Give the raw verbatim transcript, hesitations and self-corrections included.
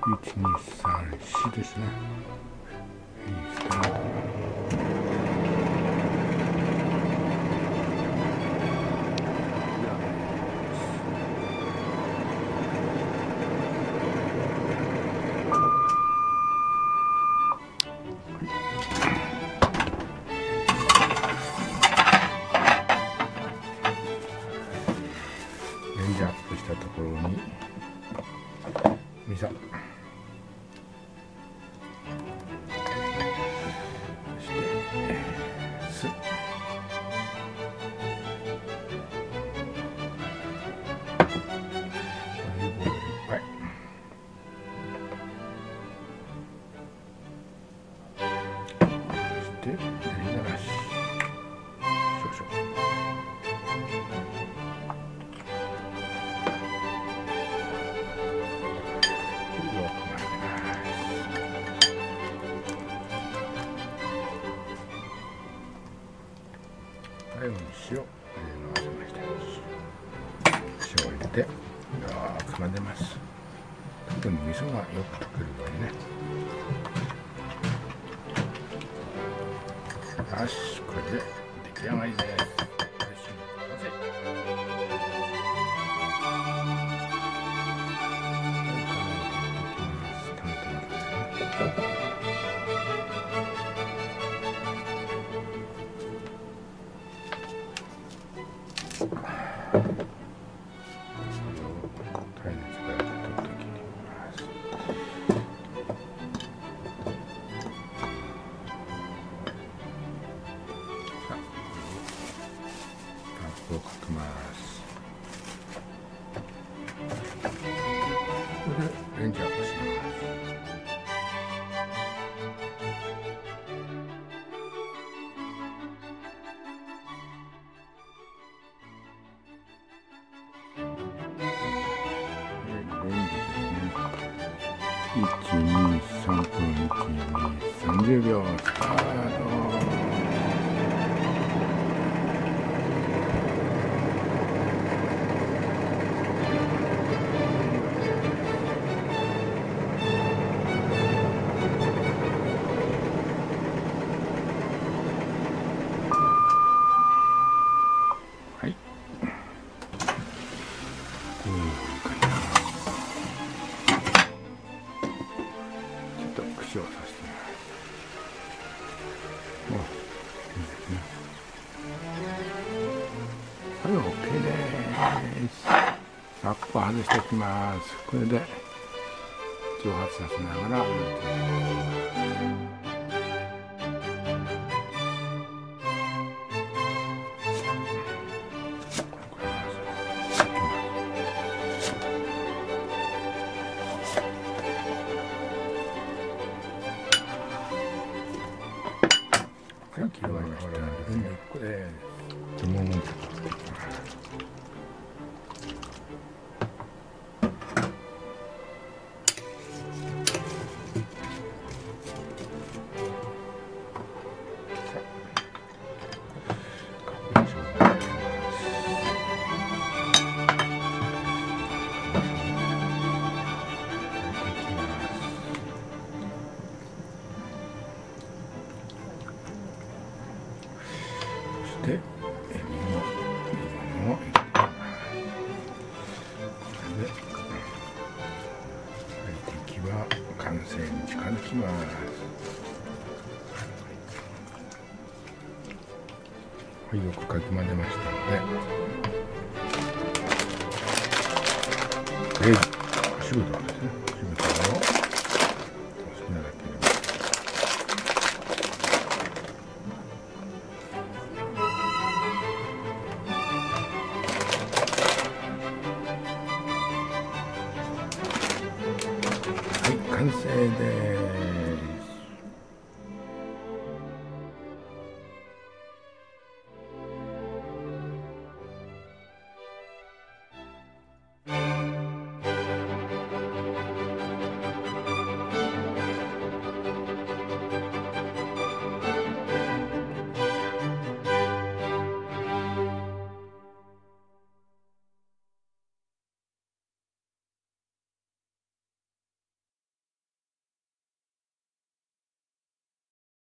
いちにさんしですね。いいスタート。レンジアップしたところに味噌、そして酢、オリーブオイルいっぱい、そして練りがらし少々。最後に塩を入れ回しました。塩を入れてよく混ぜます。特に味噌がよく溶けるようにね。よし、これで出来上がりです。耐熱から取って切ります。さあ、ラップをかけます。これでレンジアップします。いち、に、さんぷん、いち、に、さんじゅうびょうスタート。はい。こういう感じ。串を刺してみます。お、いいですね。はい、オッケーです。ラップを外しておきます。これで蒸発させながら入れていきます。切り終わりました。うん、いっこです。もうちょっとつけていきます。で、エビのリボンを入れていきます。これで、敵は完成に近づきます。はい、よくかき混ぜましたので、グレーズ、シュートですね。シュートをお好きなだけ入れます。完成です。